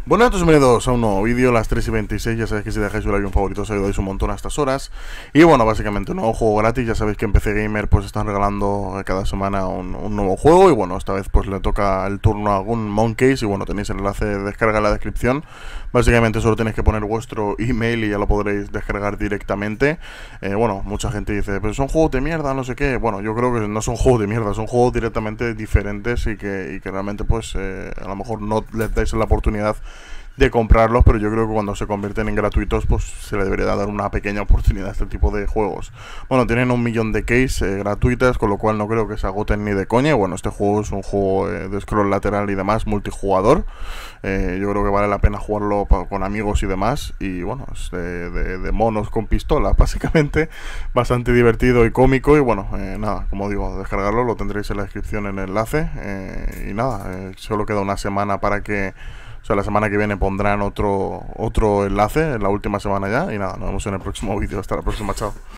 Bueno, entonces bienvenidos a un nuevo vídeo, las 3:26. Ya sabéis que si dejáis un like y un favorito os ayudáis un montón a estas horas. Y bueno, básicamente un nuevo juego gratis. Ya sabéis que en PC Gamer pues están regalando cada semana un nuevo juego. Y bueno, esta vez pues le toca el turno a algún Monkeys. Y bueno, tenéis el enlace de descarga en la descripción. Básicamente solo tenéis que poner vuestro email y ya lo podréis descargar directamente. Bueno, mucha gente dice, pero son juegos de mierda, no sé qué. Bueno, yo creo que no son juegos de mierda, son juegos directamente diferentes y que realmente pues a lo mejor no les dais la oportunidad de comprarlos, pero yo creo que cuando se convierten en gratuitos pues se le debería dar una pequeña oportunidad a este tipo de juegos. Bueno, tienen 1 millón de keys gratuitas, con lo cual no creo que se agoten ni de coña. Bueno, este juego es un juego de scroll lateral y demás, multijugador. Yo creo que vale la pena jugarlo con amigos y demás. Y bueno, es de monos con pistola, básicamente. Bastante divertido y cómico. Y bueno, nada, como digo, descargarlo, lo tendréis en la descripción en el enlace. Y nada, solo queda una semana para que... O sea, la semana que viene pondrán otro enlace, en la última semana ya. Y nada, nos vemos en el próximo vídeo. Hasta la próxima, chao.